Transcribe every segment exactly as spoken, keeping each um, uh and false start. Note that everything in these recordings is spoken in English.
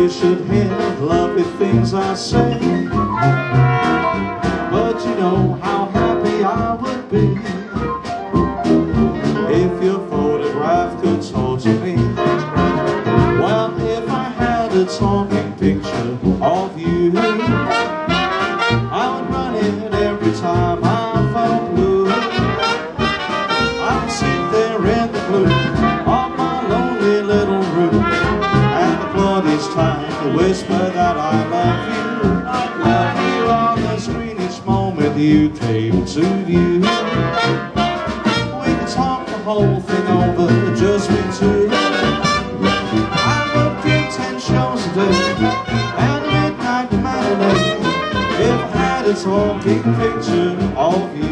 you should hear lovely things I say, but you know how happy I would be if your photograph could talk to me. Well, if I had a talking picture of you, I would run it every time I felt blue. I would sit there in the gloom of my lonely little room and applaud each time to whisper that I love you. I love you on the screen each moment you came to view. We could talk the whole thing over, just we two. I would do ten shows a day and a midnight matinee if I had a talking picture of you.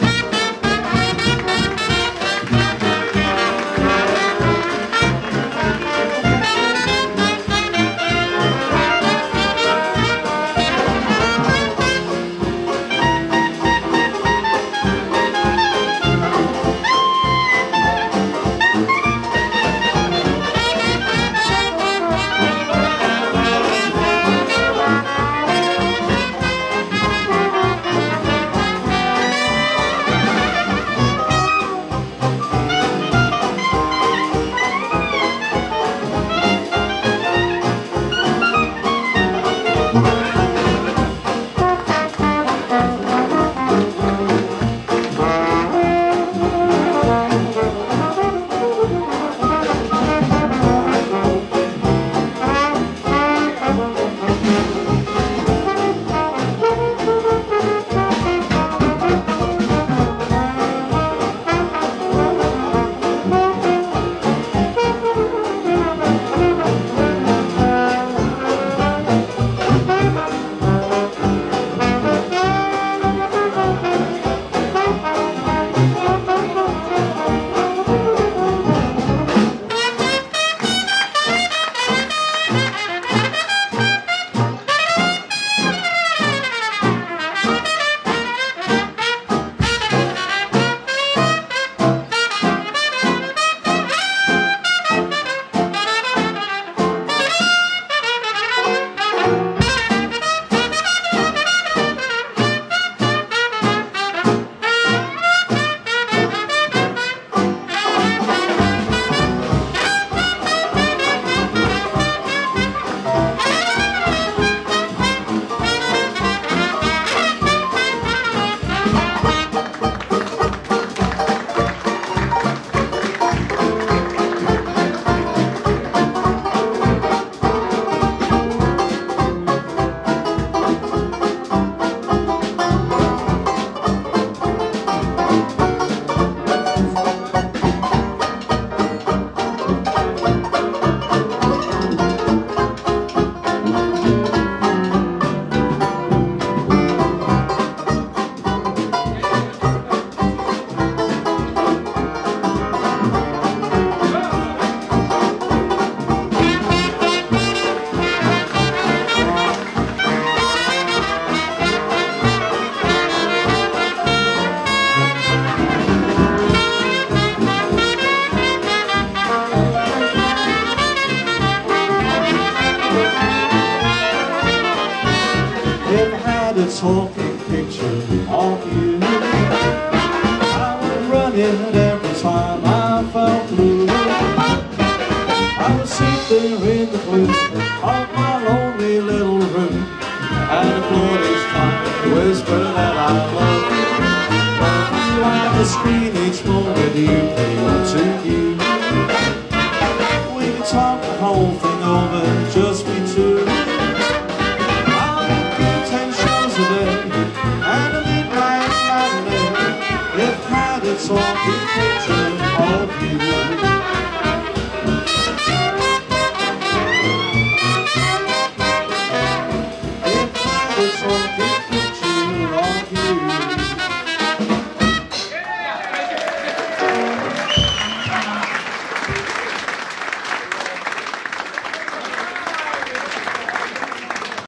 Talking picture of you, I would run it every time I felt blue. I would sit there in the gloom of my lonely little room and applaud each time to whisper that I love you. Love you on the screen each moment you came to view. We could talk the whole thing over, just